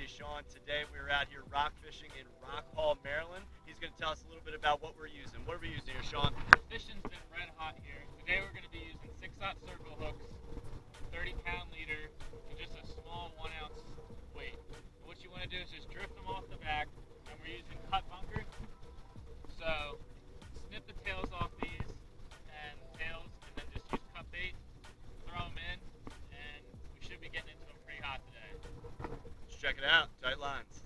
Sean. Today we're out here rock fishing in Rock Hall, Maryland. He's going to tell us a little bit about what we're using. What are we using here, Sean? Fishing's been red hot here. Today we're going to be using 6/0 circle hooks, 30-pound leader, and just a small 1-ounce weight. What you want to do is just drift them off the back, and we're using cut bunkers. So snip the tails off these and then just use cut bait, throw them in, and we should be getting into them pretty hot today. Let's check it out. Tight lines.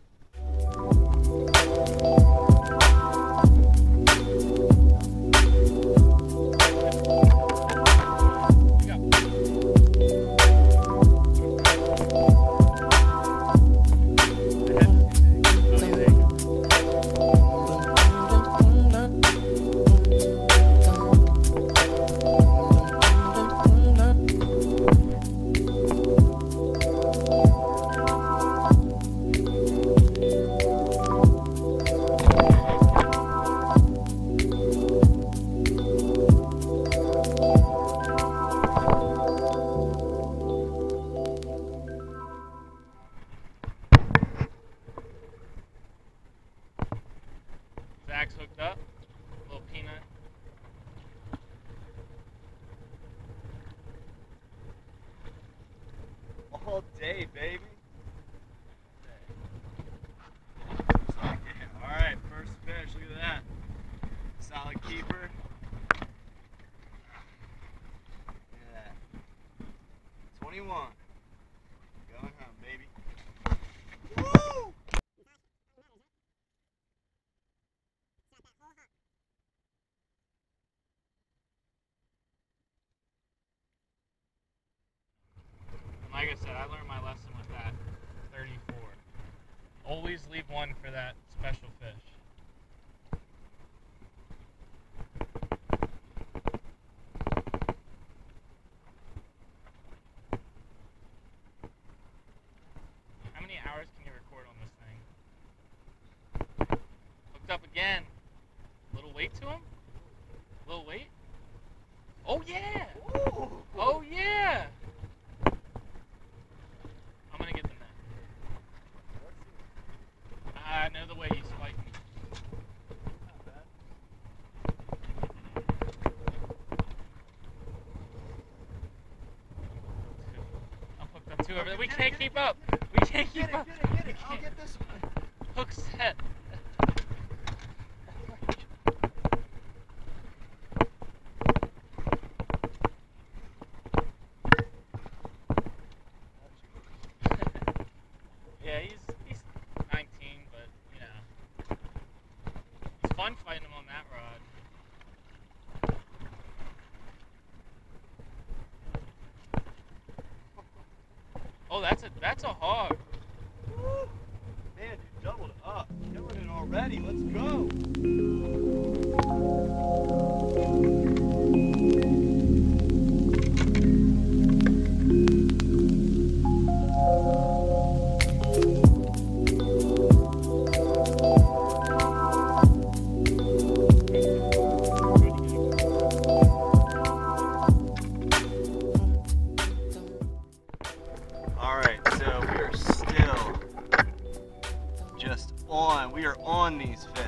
Zach's hooked up, little peanut. All day, baby. All right, first fish. Look at that. Solid keeper. Look at that. 21. Going home, baby. Woo! Like I said, I learned my lesson with that 34. Always leave one for that special fish. How many hours can you record on this thing? Hooked up again. Little weight to him? Little weight? Oh yeah! Ooh. Oh yeah! I'm gonna get the net. I know the way you spike me. Not bad. I'm hooked up two over there. We can't keep up. We can't keep up. Get it. I'll get this one. Hook set. Yeah, he's 19, but you know, it's fun fighting him on that rod. Oh, that's a hog. Woo. Man, you doubled up. Killing it already. Let's go. We are on these fish.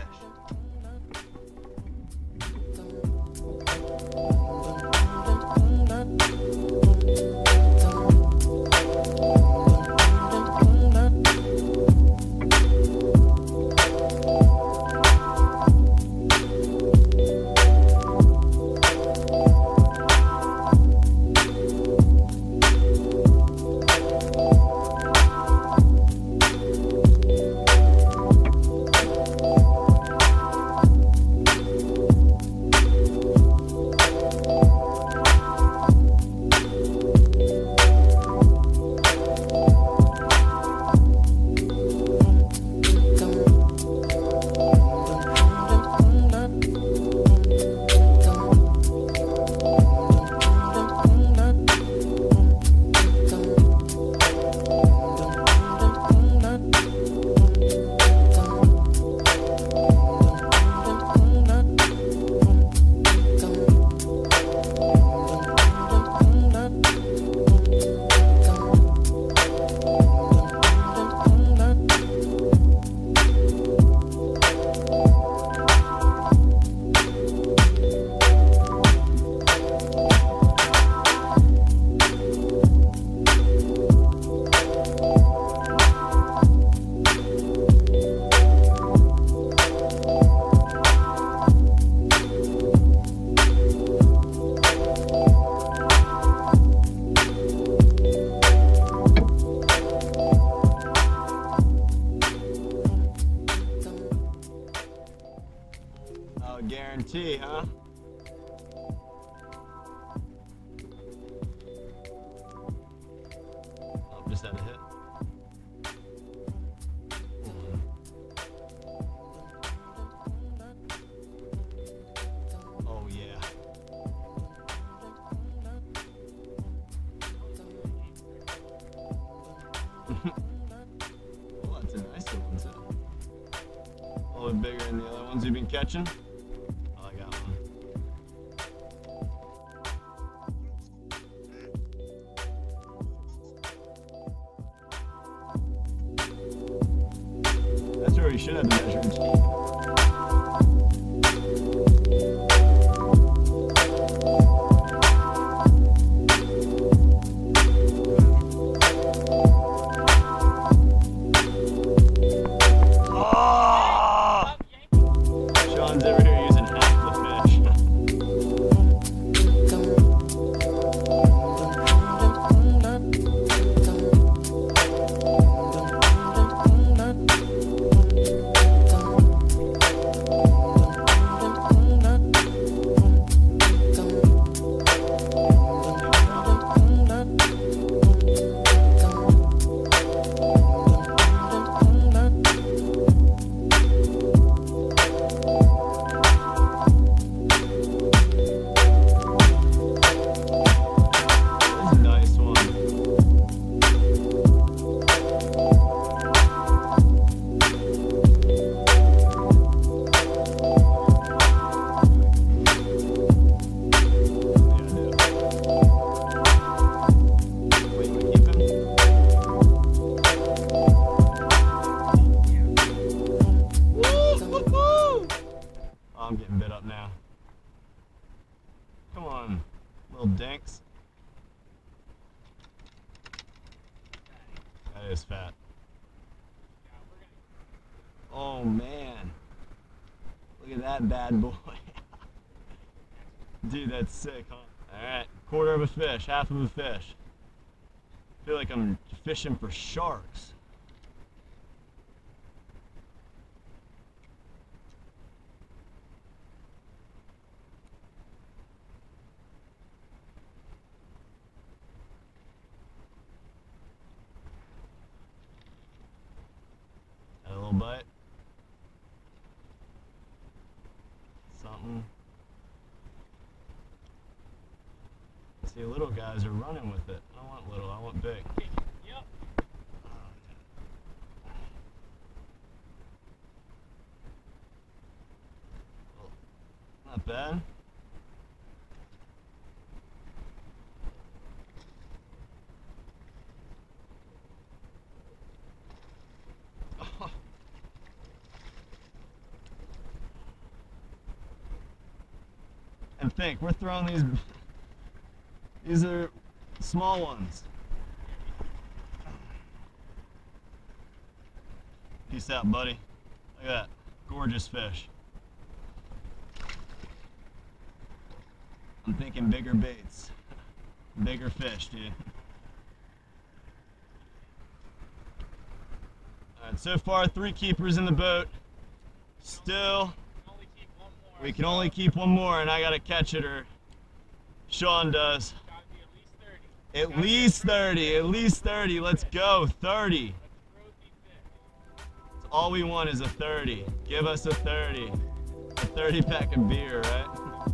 guarantee, huh? Oh, just had a hit. Oh yeah. Well, that's a nice one too. A little bigger than the other ones you've been catching. Oh, I got one. That's where we should have the measuring tape. Sean's over here using half the fish. Nice one. Wait, we keep him? Woo! Oh, I'm getting bit up now. Come on, little dinks. That is fat. Oh man. Look at that bad boy. Dude, that's sick, huh? Alright, quarter of a fish, half of a fish. I feel like I'm fishing for sharks. Had a little bite. Something. See, little guys are running with it. I don't want little, I want big. Yep. Not bad. And think, we're throwing these are small ones. Peace out, buddy. Look at that, gorgeous fish. I'm thinking bigger baits, bigger fish, dude. All right, so far 3 keepers in the boat. Still, we can only keep one more, and I gotta catch it, or Sean does. At least 30, at least 30. Let's go, 30. That's all we want is a 30. Give us a 30. A 30 pack of beer, right?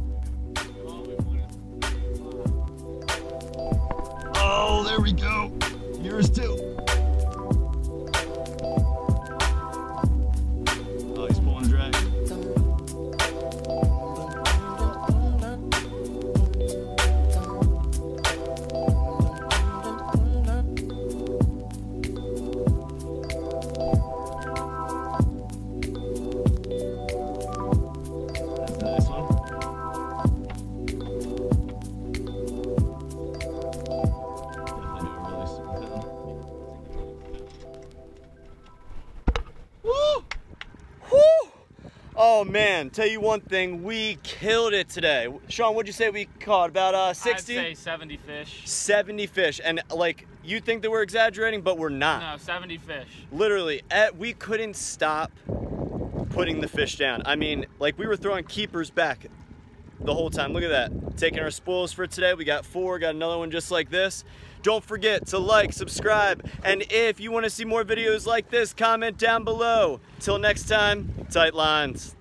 Oh, there we go. Yours too. Oh, he's pulling drag. That's a nice one. Oh man, tell you one thing, we killed it today. Sean, what'd you say we caught? About 60? I'd say 70 fish. 70 fish. And like, you think that we're exaggerating, but we're not. No, 70 fish. Literally, we couldn't stop putting the fish down. I mean, like, we were throwing keepers back the whole time. Look at that. Taking our spoils for today. We got 4, got another one just like this. Don't forget to like, subscribe, and if you want to see more videos like this, comment down below. Till next time, tight lines.